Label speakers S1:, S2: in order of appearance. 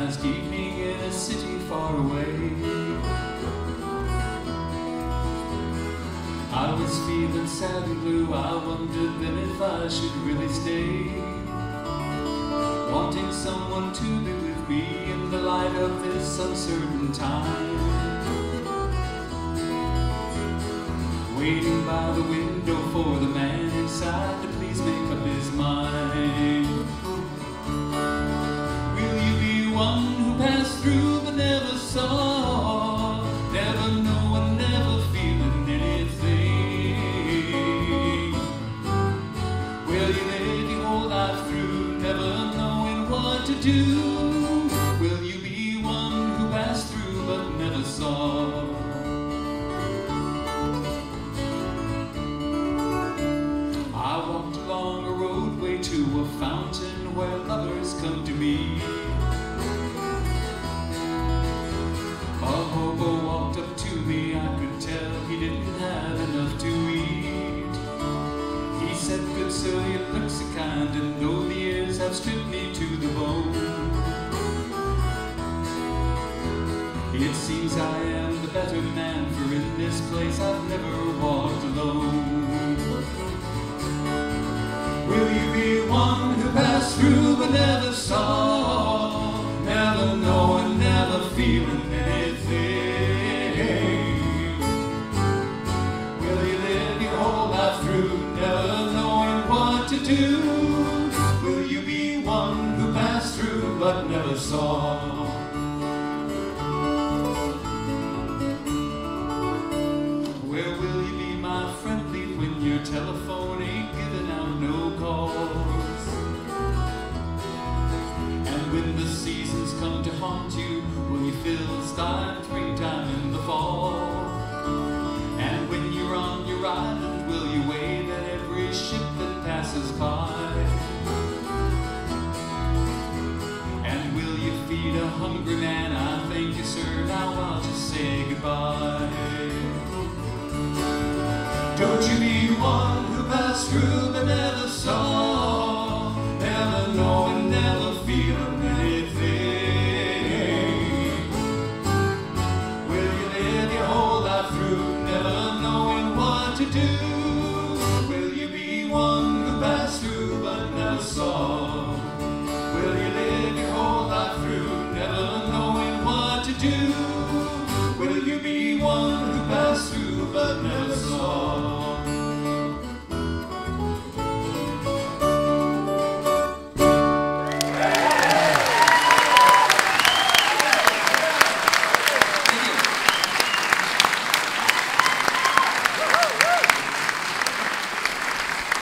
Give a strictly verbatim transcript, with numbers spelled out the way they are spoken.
S1: last evening in a city far away. I was feeling sad and blue, I wondered then if I should really stay, wanting someone to be with me in the light of this uncertain time. Waiting by the window for the man inside to please make up his mind. Will you be one who passed through but never saw, never knowing, never feeling anything? Will you live your whole life through never knowing what to do? Will you be one who passed through but never saw? To a fountain where lovers come to meet. A hobo walked up to me, I could tell he didn't have enough to eat. He said, "Good sir, you look so kind, and though the years have stripped me to the bone, it seems I am the better man, for in this place I've never walked alone." Will you be one who passed through but never saw, never knowing, never feeling anything? Will you live your whole life through never knowing what to do? Will you be one who passed through but never saw? Where will you be, my friendly, when your telephone ain't giving out no calls? And when the seasons come to haunt you, will you feel starved springtime in the fall? And when you're on your island, will you wave at every ship that passes by? And will you feed a hungry man? I thank you, sir, now I'll just say goodbye. Don't you be one who passed through but never saw, never knowing, never feeling anything. Will you live your whole life through never knowing what to do?